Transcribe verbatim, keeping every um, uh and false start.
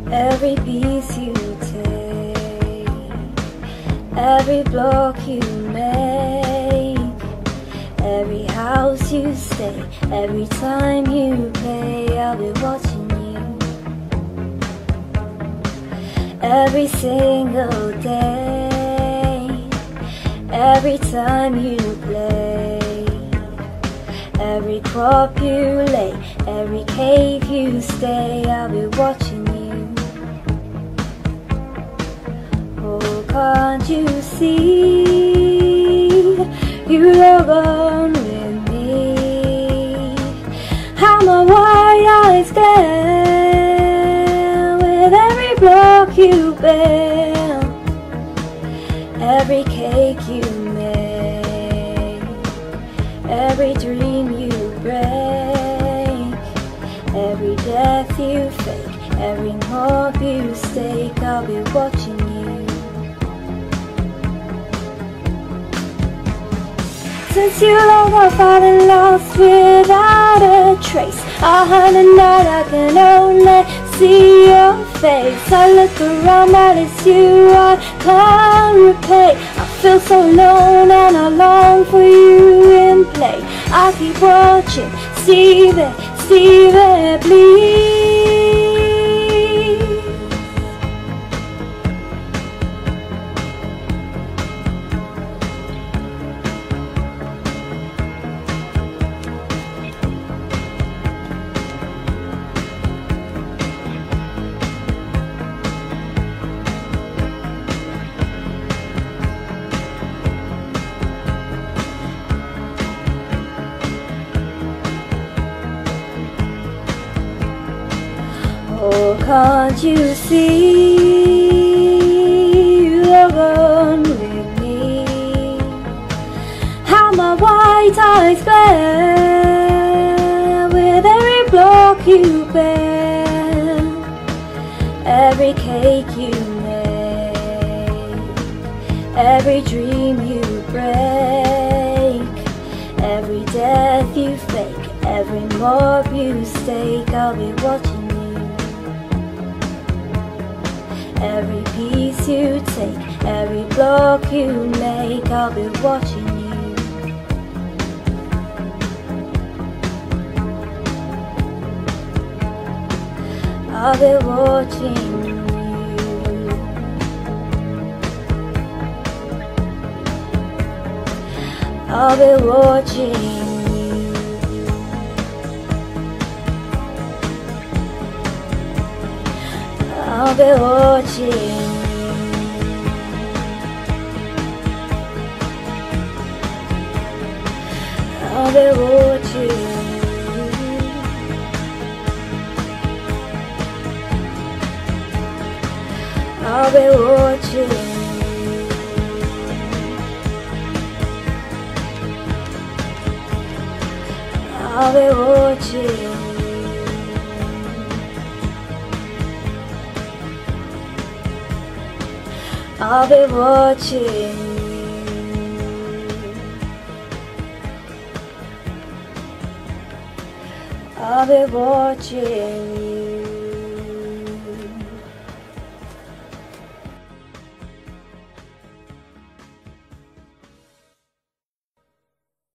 Every piece you take, every block you make, every house you stay, every time you play, I'll be watching you. Every single day, every time you play, every crop you lay, every cave you stay, I'll be watching you. Oh, can't you see you log on with me? How my wide eyes glare with every block you bear, every cake you make, every dream you break, every death you fake, every mob you stake, I'll be watching you. Since you long I've fallen lost without a trace, a hundred night I can only see your face. I look around, but it's you I can't repay. I feel so alone and I long for you in play. I keep watching, Stevie, Stevie, please. Oh, can't you see you log on with me? How my white eyes glare with every block you bear, every cake you make, every dream you break, every death you fake, every mob you stake, I'll be watching you. Every piece you take, every block you make, I'll be watching you. I'll be watching you. I'll be watching you. I'll be watching. I'll be watching. I'll be watching. I'll be watching. I'll be watching you. I'll be watching you.